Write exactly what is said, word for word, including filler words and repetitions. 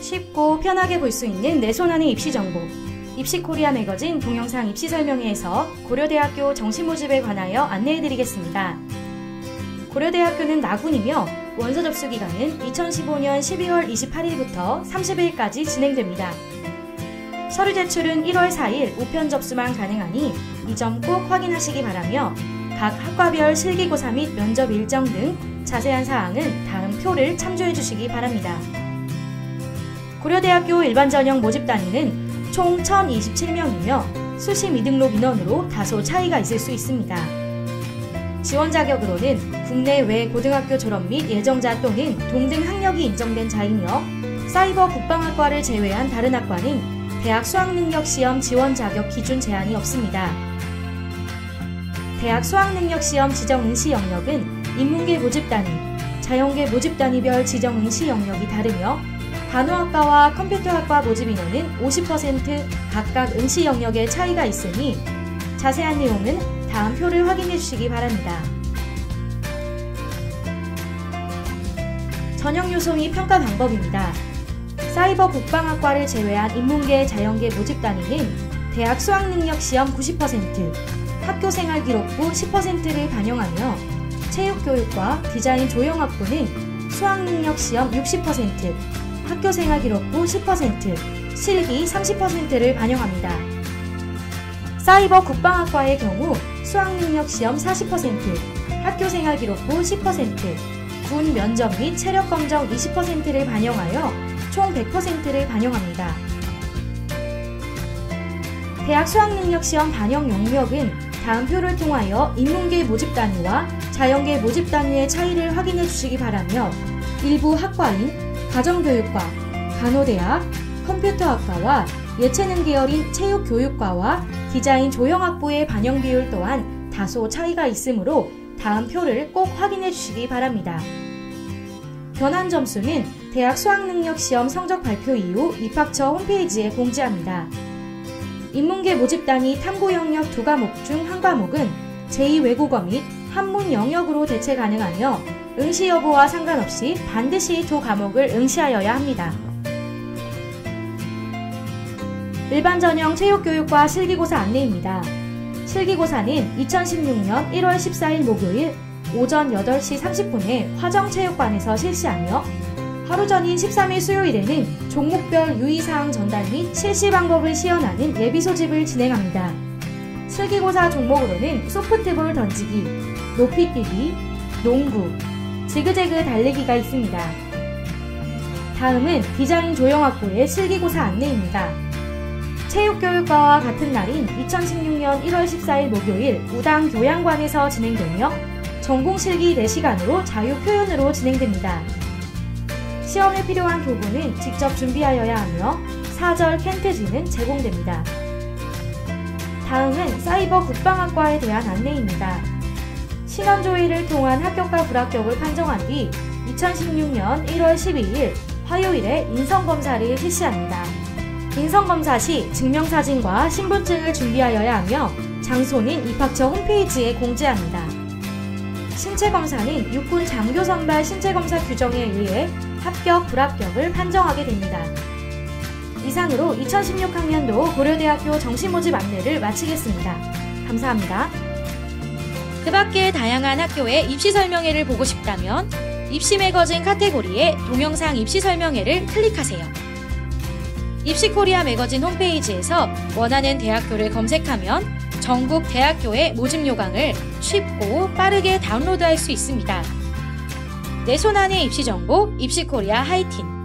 쉽고 편하게 볼 수 있는 내 손 안의 입시 정보. 입시코리아 매거진 동영상 입시 설명회에서 고려대학교 정시 모집에 관하여 안내해드리겠습니다. 고려대학교는 나군이며 원서 접수 기간은 이천십오년 십이월 이십팔일부터 삼십일까지 진행됩니다. 서류 제출은 일월 사일 우편 접수만 가능하니 이 점 꼭 확인하시기 바라며 각 학과별 실기고사 및 면접 일정 등 자세한 사항은 다음 표를 참조해 주시기 바랍니다. 고려대학교 일반전형 모집 단위는 총 천이십칠명이며 수시 미등록 인원으로 다소 차이가 있을 수 있습니다. 지원 자격으로는 국내외 고등학교 졸업 및 예정자 또는 동등 학력이 인정된 자이며 사이버 국방학과를 제외한 다른 학과는 대학 수학능력시험 지원 자격 기준 제한이 없습니다. 대학 수학능력시험 지정 응시 영역은 인문계 모집 단위, 자연계 모집 단위별 지정 응시 영역이 다르며 간호학과와 컴퓨터학과 모집 인원은 오십 퍼센트 각각 응시 영역에 차이가 있으니 자세한 내용은 다음 표를 확인해 주시기 바랍니다. 전형 요소 및 평가 방법입니다. 사이버 국방학과를 제외한 인문계, 자연계 모집 단위는 대학 수학능력시험 구십 퍼센트, 학교생활기록부 십 퍼센트를 반영하며 체육교육과 디자인 조형학부는 수학능력시험 육십 퍼센트, 학교생활기록부 십 퍼센트, 실기 삼십 퍼센트를 반영합니다. 사이버 국방학과의 경우 수학능력시험 사십 퍼센트, 학교생활기록부 십 퍼센트, 군 면접 및 체력검정 이십 퍼센트를 반영하여 총 백 퍼센트를 반영합니다. 대학 수학능력시험 반영 영역은 다음 표를 통하여 인문계 모집 단위와 자연계 모집 단위의 차이를 확인해 주시기 바라며 일부 학과인 가정교육과, 간호대학, 컴퓨터학과와 예체능 계열인 체육교육과와 디자인 조형학부의 반영 비율 또한 다소 차이가 있으므로 다음 표를 꼭 확인해 주시기 바랍니다. 변환 점수는 대학 수학능력시험 성적 발표 이후 입학처 홈페이지에 공지합니다. 인문계 모집 단위 탐구 영역 두 과목 중 한 과목은 제이 외국어 및 한문 영역으로 대체 가능하며 응시 여부와 상관없이 반드시 두 과목을 응시하여야 합니다. 일반전형 체육교육과 실기고사 안내입니다. 실기고사는 이천십육년 일월 십사일 목요일 오전 여덟 시 삼십 분에 화정체육관에서 실시하며 하루 전인 십삼일 수요일에는 종목별 유의사항 전달 및 실시 방법을 시연하는 예비 소집을 진행합니다. 실기고사 종목으로는 소프트볼 던지기, 높이뛰기, 농구, 지그재그 달리기가 있습니다. 다음은 디자인 조형학부의 실기고사 안내입니다. 체육교육과와 같은 날인 이천십육년 일월 십사일 목요일 우당 교양관에서 진행되며 전공실기 네 시간으로 자유표현으로 진행됩니다. 시험에 필요한 교구는 직접 준비하여야 하며 사절 캔트지는 제공됩니다. 다음은 사이버 국방학과에 대한 안내입니다. 신원조회를 통한 합격과 불합격을 판정한 뒤 이천십육년 일월 십이일 화요일에 인성검사를 실시합니다. 인성검사 시 증명사진과 신분증을 준비하여야 하며 장소는 입학처 홈페이지에 공지합니다. 신체검사는 육군 장교 선발 신체검사 규정에 의해 합격, 불합격을 판정하게 됩니다. 이상으로 이천십육학년도 고려대학교 정시모집 안내를 마치겠습니다. 감사합니다. 그 밖의 다양한 학교의 입시 설명회를 보고 싶다면 입시 매거진 카테고리의 동영상 입시 설명회를 클릭하세요. 입시코리아 매거진 홈페이지에서 원하는 대학교를 검색하면 전국 대학교의 모집 요강을 쉽고 빠르게 다운로드할 수 있습니다. 내 손 안의 입시 정보 입시코리아 하이틴.